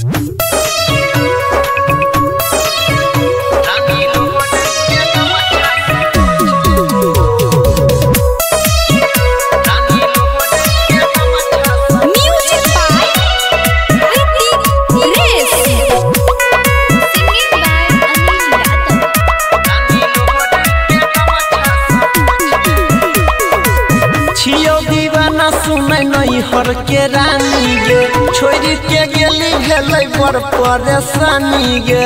हर के रानी गे छोड़ी के गेली भेलै बड़ परेशानी गे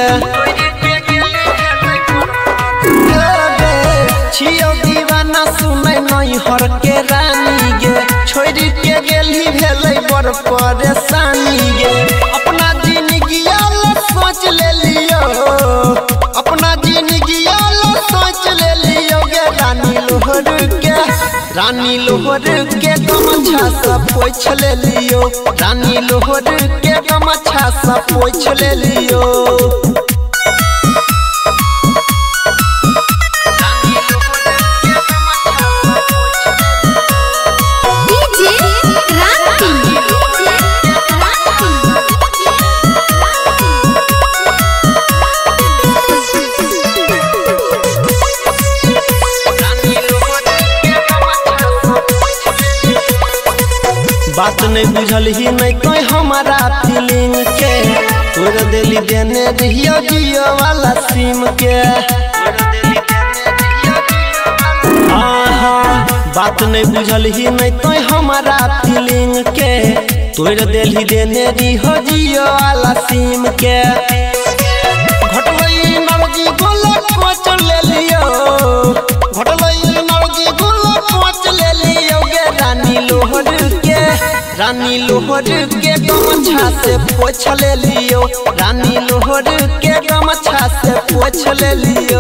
छियो दीवाना सुनै नहीं हर के रानी गे छोड़ी के गेली भेलै बड़ परेशानी गे अपना जिंदगी सोच ले लियो अपना जिंदगी सोच ले लियो गे रानी लोहर के गमछा से पोइछ ले लियो रानी लोहर के गमछा से पोइछ ले लियो बात नहीं बुझल ही नहीं कोई हमारा फीलिंग के तोड़ दिली देने रहियो जियो वाला सिम के बात नहीं बुझल ही नहीं कोई हमारा फीलिंग के तोड़ दिली देने रहियो जियो वाला सिम के घटलई नवजी गोला कोच ले लियो घटलई नवजी गोला कोच ले लियो गे रानी लोहर के गमछा से पोइछ ले लियो रानी लोहर के गमछा से पोइछ ले लियो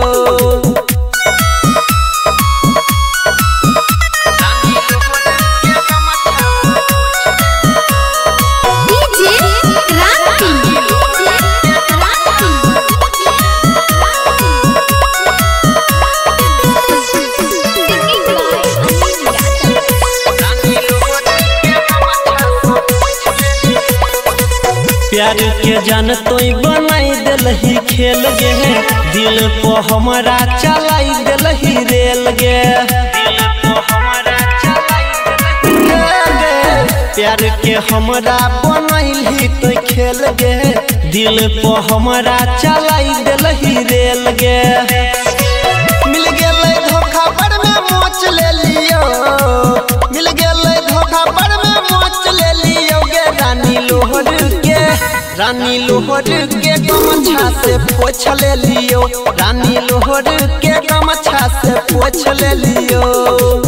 प्यार के जान तोई बनाई दिलही खेल गे दिल पे हमारा चलाई दिलही रेल गे प्यार के हमरा बनैली तो खेल गे दिल पे हमारा चलाई दिलही रेल गे मिल गेलै धोखा पर में मोच ले लियो मिल गेलै धोखा पर में मोच ले लियो गे रानी लोहर के गमछा से पोइछ ले लियो रानी लोहर के गमछा से पोइछ ले लियो।